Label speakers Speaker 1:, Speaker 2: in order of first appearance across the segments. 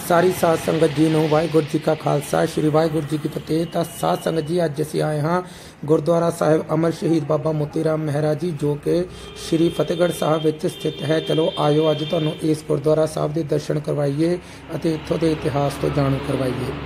Speaker 1: सारी साध संगत जी नूं वाहिगुरू जी का खालसा श्री वाहिगुरू जी की फतेह। तो साध संगत जी अज असीं आए हाँ गुरुद्वारा साहिब अमर शहीद बाबा मोती राम मेहरा जी जो कि श्री फतेहगढ़ साहब विच स्थित है। चलो आयो अज तुहानूं इस गुरुद्वारा साहब के दर्शन करवाइए अते इत्थों के इतिहास तो जाणू करवाइए।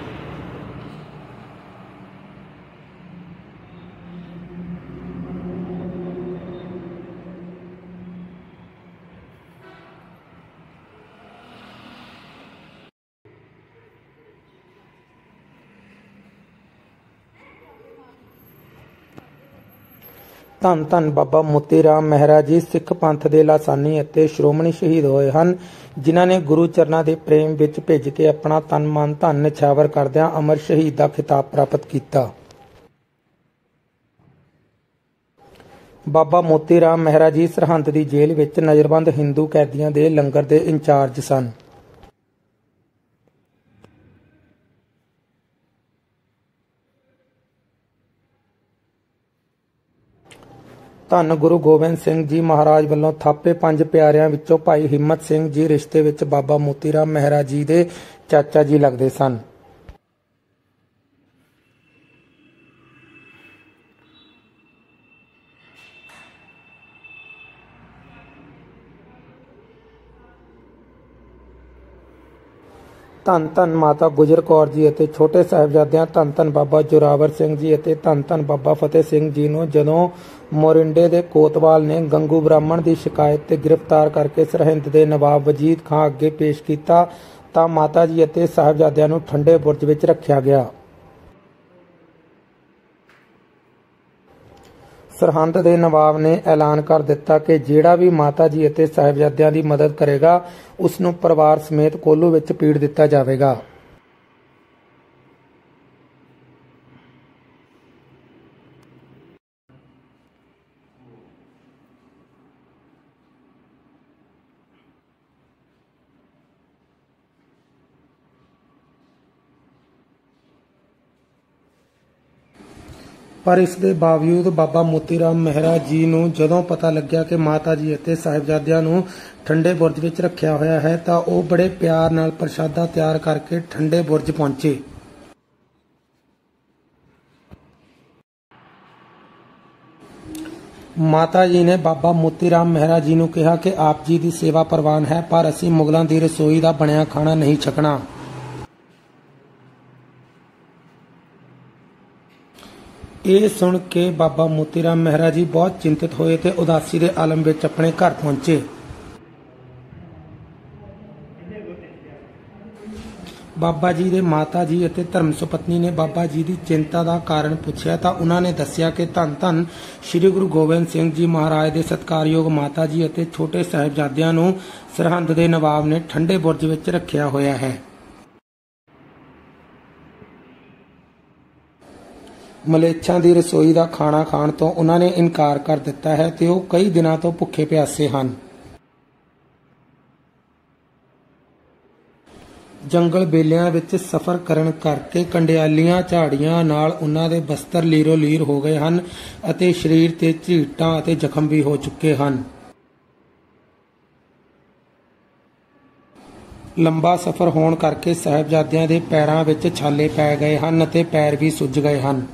Speaker 1: ਧੰਨ ਧੰਨ ਬਾਬਾ ਮੋਤੀ ਰਾਮ ਮਹਿਰਾ ਜੀ ਸਿੱਖ ਪੰਥ ਦੇ ਲਾਸਾਨੀ ਅਤੇ ਸ਼੍ਰੋਮਣੀ ਸ਼ਹੀਦ ਹੋਏ ਹਨ, ਜਿਨ੍ਹਾਂ ਨੇ ਗੁਰੂ ਚਰਨਾਂ ਦੇ ਪ੍ਰੇਮ ਵਿੱਚ ਭਿੱਜ ਕੇ ਆਪਣਾ ਤਨ ਮਨ ਧਨ ਨਿਛਾਵਰ ਕਰਦਿਆਂ ਅਮਰ ਸ਼ਹੀਦ ਦਾ ਖਿਤਾਬ ਪ੍ਰਾਪਤ ਕੀਤਾ। ਬਾਬਾ ਮੋਤੀ ਰਾਮ ਮਹਿਰਾ ਜੀ ਸਰਹੰਦ ਦੀ ਜੇਲ੍ਹ ਵਿੱਚ ਨਜ਼ਰਬੰਦ ਹਿੰਦੂ ਕੈਦੀਆਂ ਦੇ ਲੰਗਰ ਦੇ ਇੰਚਾਰਜ ਸਨ। ਧੰਨ ਗੁਰੂ ਗੋਬਿੰਦ ਸਿੰਘ ਜੀ ਮਹਾਰਾਜ ਵੱਲੋਂ ਥਾਪੇ 5 ਪਿਆਰਿਆਂ ਵਿੱਚੋਂ ਭਾਈ ਹਿੰਮਤ ਸਿੰਘ ਜੀ ਰਿਸ਼ਤੇ ਵਿੱਚ ਬਾਬਾ ਮੋਤੀ ਰਾਮ ਮਹਿਰਾ ਜੀ ਦੇ ਚਾਚਾ ਜੀ ਲੱਗਦੇ ਸਨ। ਧੰਨ ਧੰਨ ਮਾਤਾ ਗੁਜਰ ਕੌਰ ਜੀ ਅਤੇ ਛੋਟੇ ਸਾਹਿਬਜ਼ਾਦਿਆਂ ਧੰਨ ਧੰਨ ਬਾਬਾ ਜੋਰਾਵਰ ਸਿੰਘ ਜੀ ਅਤੇ ਧੰਨ ਧੰਨ ਬਾਬਾ ਫਤਿਹ ਸਿੰਘ ਜੀ ਨੂੰ ਜਦੋਂ ਮੋਰਿੰਡੇ ਦੇ ਕੋਤਵਾਲ ਨੇ ਗੰਗੂ ਬ੍ਰਾਹਮਣ ਦੀ ਸ਼ਿਕਾਇਤ ਤੇ ਗ੍ਰਿਫਤਾਰ ਕਰਕੇ ਸਰਹਿੰਦ ਦੇ ਨਵਾਬ ਵਜੀਦ ਖਾਂ ਅੱਗੇ ਪੇਸ਼ ਕੀਤਾ ਤਾਂ ਮਾਤਾ ਜੀ ਅਤੇ ਸਾਹਿਬਜ਼ਾਦਿਆਂ ਨੂੰ ਠੰਡੇ ਬੁਰਜ ਵਿੱਚ ਰੱਖਿਆ ਗਿਆ। ਸਰਹੰਦ ਦੇ ਨਵਾਬ ਨੇ ਐਲਾਨ ਕਰ ਦਿੱਤਾ ਕਿ ਜਿਹੜਾ ਵੀ ਮਾਤਾ ਜੀ ਅਤੇ ਸਾਹਿਬਜ਼ਾਦਿਆਂ ਦੀ ਮਦਦ ਕਰੇਗਾ ਉਸ ਨੂੰ ਪਰਿਵਾਰ ਸਮੇਤ ਕੋਲੂ ਵਿੱਚ ਪੀੜ ਦਿੱਤਾ ਜਾਵੇਗਾ। पर इस दे बावजूद बाबा मोती राम मेहरा जी नूं जदों पता लग्या कि माता जी अते साहिबजादियां नूं ठंडे बुरज विच रखिया होया है तां ओह बड़े प्यार नाल प्रसादा तैयार करके ठंडे बुरज पहुंचे। माता जी ने बाबा मोती राम मेहरा जी नूं कहा कि आप जी की सेवा प्रवान है पर असीं मुगलों की रसोई का बनिया खाना नहीं छकना। ਇਹ ਸੁਣ ਕੇ ਬਾਬਾ ਮੋਤੀ ਰਾਮ ਮਹਿਰਾ ਜੀ ਬਹੁਤ ਚਿੰਤਿਤ ਹੋਏ ਤੇ ਉਦਾਸੀ ਦੇ ਆਲਮ ਵਿੱਚ ਆਪਣੇ ਘਰ ਪਹੁੰਚੇ। ਬਾਬਾ ਜੀ ਦੇ ਮਾਤਾ ਜੀ ਅਤੇ ਧਰਮ ਸੁਪਤਨੀ ਨੇ ਬਾਬਾ ਜੀ ਦੀ ਚਿੰਤਾ ਦਾ ਕਾਰਨ ਪੁੱਛਿਆ ਤਾਂ ਉਹਨਾਂ ਨੇ ਦੱਸਿਆ ਕਿ ਧੰਨ ਧੰਨ ਸ੍ਰੀ ਗੁਰੂ ਗੋਬਿੰਦ ਸਿੰਘ ਜੀ ਮਹਾਰਾਜ ਦੇ ਸਤਿਕਾਰਯੋਗ ਮਾਤਾ ਜੀ ਅਤੇ ਛੋਟੇ ਸਾਹਿਬਜ਼ਾਦਿਆਂ ਨੂੰ ਸਰਹੰਦ ਦੇ ਨਵਾਬ ਨੇ ਠੰਡੇ ਬੁਰਜ ਵਿੱਚ ਰੱਖਿਆ ਹੋਇਆ ਹੈ। ਮਲੇਛਾਂ ਦੀ ਰਸੋਈ ਦਾ ਖਾਣਾ ਖਾਣ ਤੋਂ ਉਹਨਾਂ ਨੇ ਇਨਕਾਰ ਕਰ ਦਿੱਤਾ ਹੈ ਤੇ ਉਹ ਕਈ ਦਿਨਾਂ ਤੋਂ ਭੁੱਖੇ ਪਿਆਸੇ ਹਨ। ਜੰਗਲ ਬੇਲਿਆਂ ਵਿੱਚ ਸਫ਼ਰ ਕਰਨ ਕਰਕੇ ਕੰਡਿਆਲੀਆਂ ਝਾੜੀਆਂ ਨਾਲ ਉਹਨਾਂ ਦੇ ਬਸਤਰ ਲੀਰੋ ਲੀਰ ਹੋ ਗਏ ਹਨ ਅਤੇ ਸਰੀਰ ਤੇ ਝੀਟਾਂ ਅਤੇ ਜ਼ਖਮ ਵੀ ਹੋ ਚੁੱਕੇ ਹਨ। ਲੰਬਾ ਸਫ਼ਰ ਹੋਣ ਕਰਕੇ ਸਾਹਿਬਜ਼ਾਦਿਆਂ ਦੇ ਪੈਰਾਂ ਵਿੱਚ ਛਾਲੇ ਪੈ ਗਏ ਹਨ ਅਤੇ ਪੈਰ ਵੀ ਸੁੱਜ ਗਏ ਹਨ।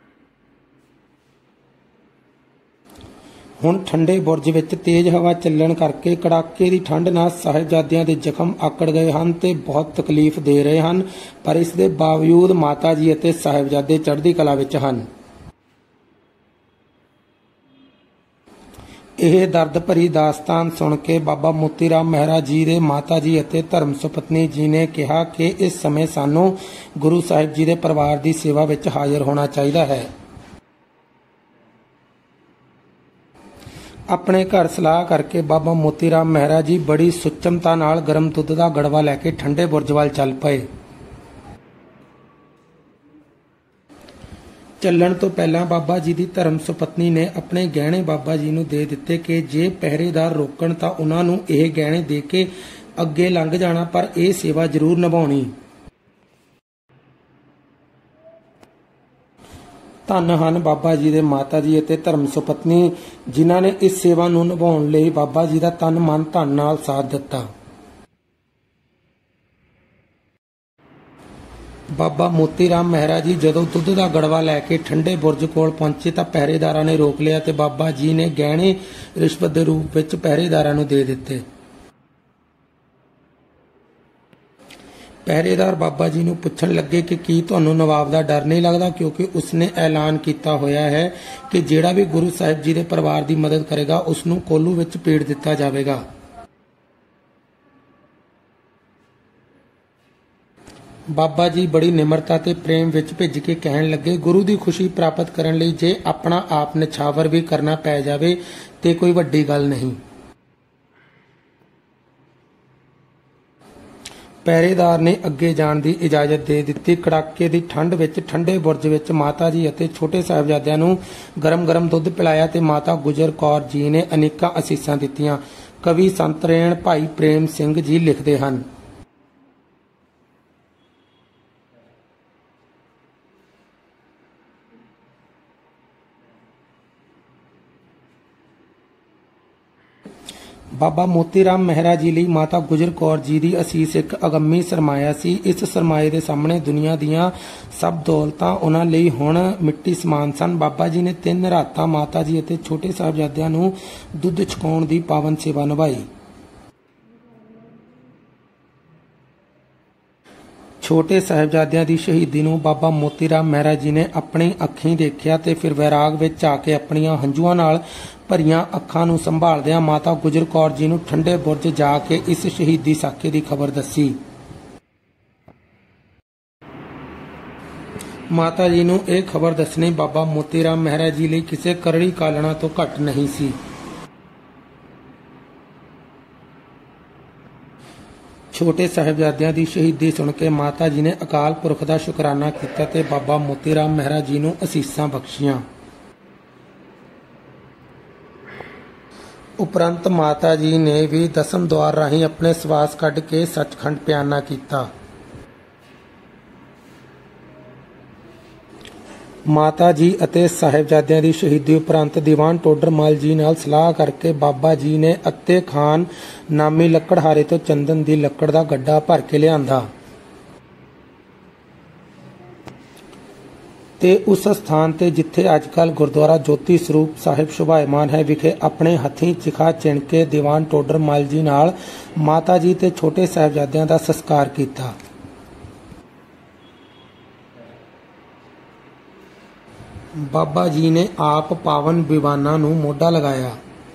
Speaker 1: ਹੁਣ ਠੰਡੇ ਬੁਰਜ ਵਿੱਚ ਤੇਜ਼ ਹਵਾ ਚੱਲਣ ਕਰਕੇ ਕੜਾਕੇ ਦੀ ਠੰਡ ਨਾਲ ਸਾਹਿਬਜ਼ਾਦਿਆਂ ਦੇ ਜ਼ਖਮ ਆਕੜ ਗਏ ਹਨ ਤੇ ਬਹੁਤ ਤਕਲੀਫ ਦੇ ਰਹੇ ਹਨ, ਪਰ ਇਸ ਦੇ ਬਾਵਜੂਦ ਮਾਤਾ ਜੀ ਅਤੇ ਸਾਹਿਬਜ਼ਾਦੇ ਚੜ੍ਹਦੀ ਕਲਾ ਵਿੱਚ ਹਨ। ਇਹ ਦਰਦ ਭਰੀ ਦਾਸਤਾਨ ਸੁਣ ਕੇ ਬਾਬਾ ਮੋਤੀ ਰਾਮ ਮਹਿਰਾ ਜੀ ਦੇ ਮਾਤਾ ਜੀ ਅਤੇ ਧਰਮ ਸੁਪਤਨੀ ਜੀ ਨੇ ਕਿਹਾ ਕਿ ਇਸ ਸਮੇਂ ਸਾਨੂੰ ਗੁਰੂ ਸਾਹਿਬ ਜੀ ਦੇ ਪਰਿਵਾਰ ਦੀ ਸੇਵਾ ਵਿੱਚ ਹਾਜ਼ਰ ਹੋਣਾ ਚਾਹੀਦਾ ਹੈ। ਆਪਣੇ ਘਰ ਸਲਾਹ ਕਰਕੇ ਬਾਬਾ ਮੋਤੀ ਰਾਮ ਮਹਿਰਾ ਜੀ ਬੜੀ ਸੁਚਮਤਾ ਨਾਲ ਗਰਮ ਦੁੱਧ ਦਾ ਗੜਵਾ ਲੈ ਕੇ ਠੰਡੇ ਬੁਰਜ ਵੱਲ ਚੱਲ ਪਏ। ਚੱਲਣ ਤੋਂ ਪਹਿਲਾਂ ਬਾਬਾ ਜੀ ਦੀ ਧਰਮ ਸੁਪਤਨੀ ਨੇ ਆਪਣੇ ਗਹਿਣੇ ਬਾਬਾ ਜੀ ਨੂੰ ਦੇ ਦਿੱਤੇ ਕਿ ਜੇ ਪਹਿਰੇਦਾਰ ਰੋਕਣ ਤਾਂ ਉਹਨਾਂ ਨੂੰ ਇਹ ਗਹਿਣੇ ਦੇ ਕੇ ਅੱਗੇ ਲੰਘ ਜਾਣਾ, ਪਰ ਇਹ ਸੇਵਾ ਜ਼ਰੂਰ ਨਿਭਾਉਣੀ। ਧੰਨ ਹਨ ਬਾਬਾ ਜੀ ਦੇ ਮਾਤਾ ਜੀ ਅਤੇ ਧਰਮ ਸੁਪਤਨੀ ਜਿਨ੍ਹਾਂ ਨੇ ਇਸ ਸੇਵਾ ਨੂੰ ਨਿਭਾਉਣ ਲਈ ਬਾਬਾ ਜੀ ਦਾ ਤਨ ਮਨ ਧਨ ਨਾਲ ਸਾਥ ਦਿੱਤਾ। ਬਾਬਾ ਮੋਤੀ ਰਾਮ ਮਹਿਰਾ ਜੀ ਜਦੋਂ ਦੁੱਧ ਦਾ ਗੜਵਾ ਲੈ ਕੇ ਠੰਡੇ ਬੁਰਜ ਕੋਲ ਪਹੁੰਚੇ ਤਾਂ ਪਹਿਰੇਦਾਰਾਂ ਨੇ ਰੋਕ ਲਿਆ ਤੇ ਬਾਬਾ ਜੀ ਨੇ ਗਹਿਣੇ ਰਿਸ਼ਵਤ ਦੇ ਰੂਪ ਵਿੱਚ ਪਹਿਰੇਦਾਰਾਂ ਨੂੰ ਦੇ ਦਿੱਤੇ। ਪਹਿਰੇਦਾਰ ਬਾਬਾ ਜੀ ਨੂੰ ਪੁੱਛਣ ਲੱਗੇ ਕਿ ਕੀ ਤੁਹਾਨੂੰ ਨਵਾਬ ਦਾ ਡਰ ਨਹੀਂ ਲੱਗਦਾ, ਕਿਉਂਕਿ ਉਸਨੇ ਐਲਾਨ ਕੀਤਾ ਹੋਇਆ ਹੈ ਕਿ ਜਿਹੜਾ ਵੀ ਗੁਰੂ ਸਾਹਿਬ ਜੀ ਦੇ ਪਰਿਵਾਰ ਦੀ ਮਦਦ ਕਰੇਗਾ ਉਸ ਨੂੰ ਕੋਲੂ ਵਿੱਚ ਪੀੜ ਦਿੱਤਾ ਜਾਵੇਗਾ। ਬਾਬਾ ਜੀ ਬੜੀ ਨਿਮਰਤਾ ਤੇ ਪ੍ਰੇਮ ਵਿੱਚ ਭਿੱਜ ਕੇ ਕਹਿਣ ਲੱਗੇ, ਗੁਰੂ ਦੀ ਖੁਸ਼ੀ ਪ੍ਰਾਪਤ ਕਰਨ ਲਈ ਜੇ ਆਪਣਾ ਆਪ ਨਿਛਾਵਰ ਵੀ ਕਰਨਾ ਪੈ ਜਾਵੇ ਤੇ ਕੋਈ ਵੱਡੀ ਗੱਲ ਨਹੀਂ। ਪਹਿਰੇਦਾਰ ਨੇ ਅੱਗੇ ਜਾਣ ਦੀ ਇਜਾਜ਼ਤ ਦੇ ਦਿੱਤੀ। ਕੜਾਕੇ ਦੀ ਠੰਡ ਵਿੱਚ ਠੰਡੇ ਬੁਰਜ ਵਿੱਚ ਮਾਤਾ ਜੀ ਅਤੇ ਛੋਟੇ ਸਾਹਿਬਜ਼ਾਦਿਆਂ ਨੂੰ ਗਰਮ-ਗਰਮ ਦੁੱਧ ਪਿਲਾਇਆ ਤੇ ਮਾਤਾ ਗੁਜਰ ਕੌਰ ਜੀ ਨੇ ਅਨੇਕਾਂ ਅਸੀਸਾਂ ਦਿੱਤੀਆਂ। ਕਵੀ ਸੰਤ ਰੇਣ ਭਾਈ ਪ੍ਰੇਮ ਸਿੰਘ ਜੀ ਲਿਖਦੇ ਹਨ, ਬਾਬਾ ਮੋਤੀ ਰਾਮ ਮਹਿਰਾ ਜੀ ਲਈ ਮਾਤਾ ਗੁਜਰ ਕੌਰ ਜੀ ਦੀ ਅਸੀਸ ਇੱਕ ਅਗੰਮੀ ਸਰਮਾਇਆ ਸੀ। ਇਸ ਸਰਮਾਏ ਦੇ ਸਾਹਮਣੇ ਦੁਨੀਆ ਦੀਆਂ ਸਭ ਦੌਲਤਾਂ ਉਹਨਾਂ ਲਈ ਹੁਣ ਮਿੱਟੀ ਸਮਾਨ ਸਨ। ਬਾਬਾ ਜੀ ਨੇ 3 ਰਾਤਾਂ ਮਾਤਾ ਜੀ ਅਤੇ ਛੋਟੇ ਸਾਹਿਬਜ਼ਾਦਿਆਂ ਨੂੰ ਦੁੱਧ ਛਕਾਉਣ ਦੀ ਪਾਵਨ ਸੇਵਾ ਨਿਭਾਈ। ਛੋਟੇ ਸਾਹਿਬਜ਼ਾਦਿਆਂ ਦੀ ਸ਼ਹੀਦੀ ਨੂੰ ਬਾਬਾ ਮੋਤੀ ਰਾਮ ਮਹਿਰਾ ਜੀ ਨੇ ਆਪਣੀ ਅੱਖੀਂ ਦੇਖਿਆ ਤੇ ਫਿਰ ਵੈਰਾਗ ਵਿੱਚ ਆ ਕੇ ਆਪਣੀਆਂ ਹੰਝੂਆਂ ਨਾਲ ਭਰੀਆਂ ਅੱਖਾਂ ਨੂੰ ਸੰਭਾਲਦਿਆਂ ਮਾਤਾ ਗੁਜਰ ਕੌਰ ਜੀ ਨੂੰ ਠੰਡੇ ਬੁਰਜ ਜਾ ਕੇ ਇਸ ਸ਼ਹੀਦੀ ਸਾਕੇ ਦੀ ਖਬਰ ਦੱਸੀ। ਮਾਤਾ ਜੀ ਨੂੰ ਇਹ ਖਬਰ ਦੱਸਣੀ ਬਾਬਾ ਮੋਤੀ ਰਾਮ ਮਹਿਰਾ ਜੀ ਲਈ ਕਿਸੇ ਕਰੜੀ ਕਾਲਣਾ ਤੋਂ ਘੱਟ ਨਹੀਂ ਸੀ। ਛੋਟੇ ਸਾਹਿਬਜ਼ਾਦਿਆਂ ਦੀ ਸ਼ਹੀਦੀ ਸੁਣ ਕੇ ਮਾਤਾ ਜੀ ਨੇ ਅਕਾਲ ਪੁਰਖ ਦਾ ਸ਼ੁਕਰਾਨਾ ਕੀਤਾ ਤੇ ਬਾਬਾ ਮੋਤੀ ਰਾਮ ਮਹਿਰਾ ਜੀ ਨੂੰ ਅਸੀਸਾਂ ਬਖਸ਼ੀਆਂ। ਉਪਰੰਤ ਮਾਤਾ ਜੀ ਨੇ ਵੀ ਦਸਮ ਦੁਆਰ ਰਾਹੀਂ ਆਪਣੇ ਸਵਾਸ ਕੱਢ ਕੇ ਸੱਚਖੰਡ ਪਿਆਨਾ ਕੀਤਾ। ਮਾਤਾ ਜੀ ਅਤੇ ਸਾਹਿਬਜ਼ਾਦਿਆਂ ਦੀ ਸ਼ਹੀਦੀ ਉਪਰੰਤ ਦੀਵਾਨ ਟੋਡਰ ਮਲ ਜੀ ਨਾਲ ਸਲਾਹ ਕਰਕੇ ਬਾਬਾ ਜੀ ਨੇ ਅੱਤੇ ਖਾਨ ਨਾਮੀ ਲੱਕੜਹਾਰੇ ਤੋਂ ਚੰਦਨ ਦੀ ਲੱਕੜ ਦਾ ਗੱਡਾ ਭਰ ਕੇ ਲਿਆਂਦਾ ਤੇ ਉਸ ਸਥਾਨ ਤੇ ਜਿੱਥੇ ਅੱਜਕੱਲ ਗੁਰਦੁਆਰਾ ਜੋਤੀ ਸਰੂਪ ਸਾਹਿਬ ਸ਼ੋਭਾਇਮਾਨ ਹੈ ਵਿਖੇ ਆਪਣੇ ਹੱਥੀਂ ਚਿਖਾ ਚਿਣ ਕੇ ਦੀਵਾਨ ਟੋਡਰ ਮਲ ਜੀ ਨਾਲ ਮਾਤਾ ਜੀ ਤੇ ਛੋਟੇ ਸਾਹਿਬਜ਼ਾਦਿਆਂ ਦਾ ਸੰਸਕਾਰ ਕੀਤਾ। ਬਾਬਾ ਜੀ ਨੇ ਆਪ ਪਾਵਨ ਵਿਵਾਨਾਂ ਨੂੰ ਮੋਢਾ ਲਗਾਇਆ।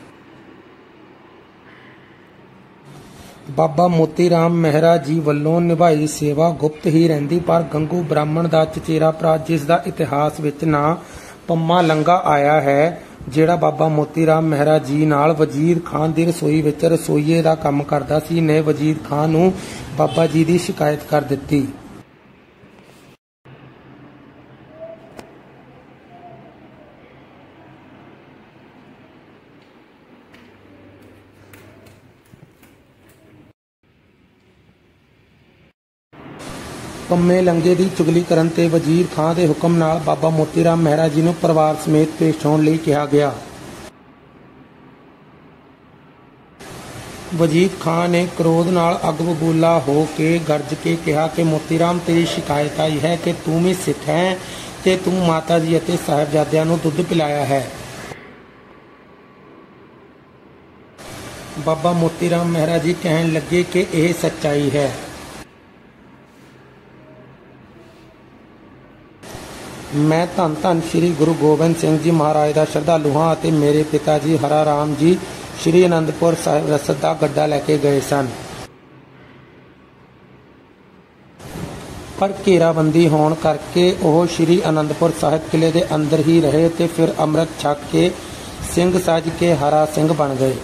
Speaker 1: ਬਾਬਾ ਮੋਤੀ ਰਾਮ ਮਹਿਰਾ ਜੀ ਵੱਲੋਂ ਨਿਭਾਈ ਸੇਵਾ ਗੁਪਤ ਹੀ ਰਹਿੰਦੀ, ਪਰ ਗੰਗੂ ਬ੍ਰਾਹਮਣ ਦਾ ਚਚੇਰਾ ਭਰਾ ਜਿਸ ਦਾ ਇਤਿਹਾਸ ਵਿੱਚ ਨਾਂ ਪੰਮਾ ਲੰਗਾ ਆਇਆ ਹੈ, ਜਿਹੜਾ ਬਾਬਾ ਮੋਤੀ ਰਾਮ ਮਹਿਰਾ ਜੀ ਨਾਲ ਵਜ਼ੀਰ ਖਾਨ ਦੀ ਰਸੋਈ ਵਿੱਚ ਰਸੋਈਏ ਦਾ ਕੰਮ ਕਰਦਾ ਸੀ, ਨੇ ਵਜ਼ੀਰ ਖਾਨ ਨੂੰ ਬਾਬਾ ਜੀ ਦੀ ਸ਼ਿਕਾਇਤ ਕਰ ਦਿੱਤੀ। ਪੰਮੇ ਲੰਗੇ ਦੀ ਚੁਗਲੀ ਕਰਨ ਤੇ ਵਜ਼ੀਰ ਖਾਂ ਦੇ ਹੁਕਮ ਨਾਲ ਬਾਬਾ ਮੋਤੀ ਰਾਮ ਮਹਿਰਾ ਜੀ ਨੂੰ ਪਰਿਵਾਰ ਸਮੇਤ ਪੇਸ਼ ਹੋਣ ਲਈ ਕਿਹਾ ਗਿਆ। ਵਜ਼ੀਰ ਖਾਂ ਨੇ ਕ੍ਰੋਧ ਨਾਲ ਅੱਗ ਬਬੂਲਾ ਹੋ ਕੇ ਗਰਜ ਕੇ ਕਿਹਾ ਕਿ ਮੋਤੀ ਰਾਮ, ਤੇਰੀ ਸ਼ਿਕਾਇਤ ਆਈ ਹੈ ਕਿ ਤੂੰ ਵੀ ਸਿੱਖ ਹੈ ਤੇ ਤੂੰ ਮਾਤਾ ਜੀ ਅਤੇ ਸਾਹਿਬਜ਼ਾਦਿਆਂ ਨੂੰ ਦੁੱਧ ਪਿਲਾਇਆ ਹੈ। ਬਾਬਾ ਮੋਤੀ ਰਾਮ ਮਹਿਰਾ ਜੀ ਕਹਿਣ ਲੱਗੇ ਕਿ ਇਹ ਸੱਚਾਈ ਹੈ। ਮੈਂ ਧੰਨ ਧੰਨ ਸ੍ਰੀ ਗੁਰੂ ਗੋਬਿੰਦ ਸਿੰਘ ਜੀ ਮਹਾਰਾਜ ਦਾ ਸ਼ਰਧਾਲੂ ਹਾਂ ਅਤੇ ਮੇਰੇ ਪਿਤਾ ਜੀ ਹਰਾ ਰਾਮ ਜੀ ਸ੍ਰੀ ਅਨੰਦਪੁਰ ਸਾਹਿਬ ਰਸਦ ਦਾ ਗੱਡਾ ਲੈ ਕੇ ਗਏ ਸਨ, ਪਰ ਘੇਰਾਬੰਦੀ ਹੋਣ ਕਰਕੇ ਉਹ ਸ੍ਰੀ ਅਨੰਦਪੁਰ ਸਾਹਿਬ ਕਿਲੇ ਦੇ ਅੰਦਰ ਹੀ ਰਹੇ ਤੇ ਫਿਰ ਅੰਮ੍ਰਿਤ ਛਕ ਕੇ ਸਿੰਘ ਸੱਜ ਕੇ ਹਰਾ ਸਿੰਘ ਬਣ ਗਏ।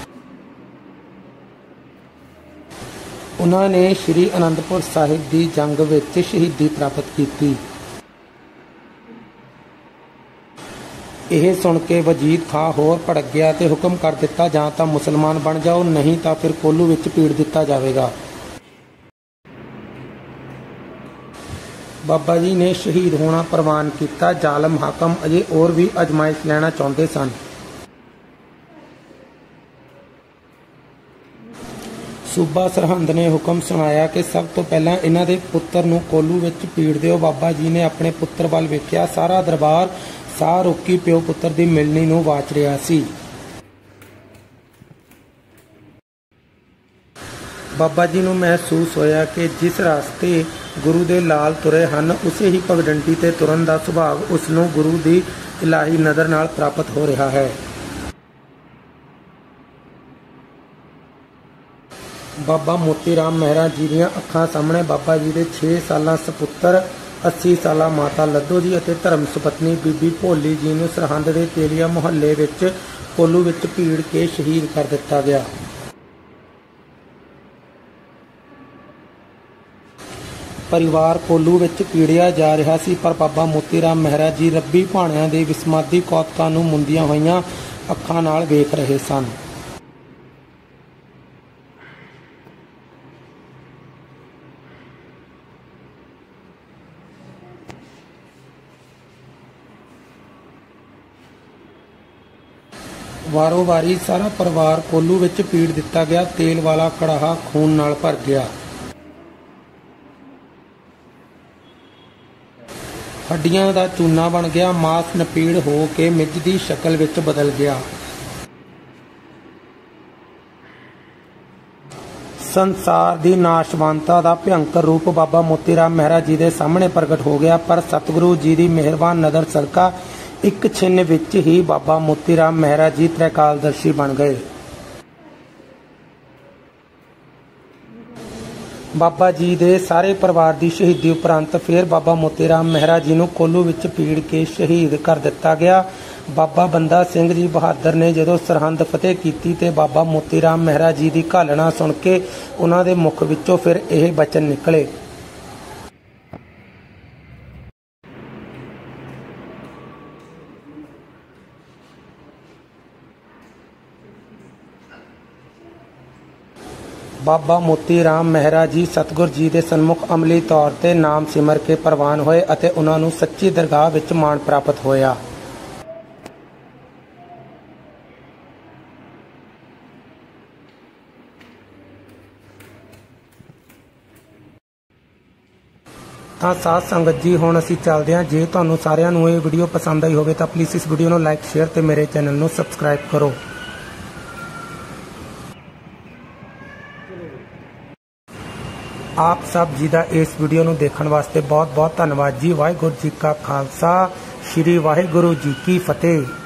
Speaker 1: ਉਹਨਾਂ ਨੇ ਸ੍ਰੀ ਅਨੰਦਪੁਰ ਸਾਹਿਬ ਦੀ ਜੰਗ ਵਿੱਚ ਸ਼ਹੀਦੀ ਪ੍ਰਾਪਤ ਕੀਤੀ। ਇਹ ਸੁਣ ਕੇ ਵਜ਼ੀਰ ਖਾਂ ਹੋਰ ਭੜਕ ਗਿਆ ਤੇ ਹੁਕਮ ਕਰ ਦਿੱਤਾ, ਜਾਂ ਤਾਂ ਮੁਸਲਮਾਨ ਬਣ ਜਾਓ, ਨਹੀਂ ਤਾਂ ਫਿਰ ਕੋਲੂ ਵਿੱਚ ਪੀੜ ਦਿੱਤਾ ਜਾਵੇਗਾ। ਬਾਬਾ ਜੀ ਨੇ ਸ਼ਹੀਦ ਹੋਣਾ ਪ੍ਰਵਾਨ ਕੀਤਾ। ਜ਼ਾਲਮ ਹਾਕਮ ਅਜੇ ਹੋਰ ਵੀ ਅਜ਼ਮਾਇਸ਼ ਲੈਣਾ ਚਾਹੁੰਦੇ ਸਨ। सूबा सरहंद ने हुक्म सुनाया कि सब तो पहला इन्हां दे पुत्र नूं कोल्लू विच पीड़ दिओ। बाबा जी ने अपने पुत्र वल वेखिया। सारा दरबार साह रोकी प्यो पुत्र दी मिलनी नूं वाच रिहा सी। बाबा जी नूं महसूस होया कि जिस रास्ते गुरु दे लाल तुरे हन उसे ही पगडंडी ते तुरन दा सुभाग उस नूं गुरु दी इलाही नज़र नाल प्राप्त हो रहा है। बाबा मोती राम मेहरा जी दीआं अखां सामने बाबा जी दे 6 साला सपुत्तर 80 साला माता लद्दो जी अते धर्म सुपत्नी बीबी भोली जी नूं सरहंद दे तेलिया मुहल्ले विच कोल्लू विच भीड़ के शहीद कर दिता गया। परिवार कोल्लू विच पीड़िया जा रहा सी, पर बाबा मोती राम मेहरा जी रब्बी भाणिਆਂ ਦੇ विस्मादी कौतुਕਾਂ ਨੂੰ मुंदियां होईयां अखां नाल वेख रहे सन। वारों वारी सारा परिवार कोल्लू विच पीड़ दिता गया। तेल वाला कड़ाहा खून नाल भर गया। हड्डियां दा चूना बन गया। मांस नपीड़ हो के मिज दी शक्ल विच बदल गया। संसार दी नाशवंता दा भयंकर रूप बाबा मोती राम मेहरा जी दे सामने प्रगट हो गया। पर सतगुरु जी दी मेहरबान नज़र सदका एक छिन विच ही बाबा मोती राम मेहरा जी त्रैकालदर्शी बन गए। बाबा जी दे सारे परिवार की शहीदी उपरंत फिर बाबा मोती राम मेहरा जी नूं कोल्लू विच पीड़ के शहीद कर दिता गया। बाबा बंदा सिंह जी बहादुर ने जदों सरहंद फतेह कीती ते बाबा मोती राम मेहरा जी की घालना सुन के उन्हां दे मुख विचों फिर यह बचन निकले। बाबा मोती राम मेहरा जी सतगुर जी के सन्मुख अमली तौर पर नाम सिमर के प्रवान होए अते उन्हां नूं सच्ची दरगाह विच माण प्राप्त होया। ਤਾਂ साध संगत जी हुण असीं चलदे हां। जे तुहानूं सारिआं नूं ਇਹ वीडियो पसंद आई होवे ਤਾਂ प्लीज़ इस वीडियो नूं लाइक शेयर ते मेरे चैनल नूं सबसक्राइब करो। आप सब जी का इस वीडियो नूं देखण वास्ते बहुत बहुत धन्नवाद जी। वाहिगुरू जी का खालसा, श्री वाहिगुरू जी की फतेह।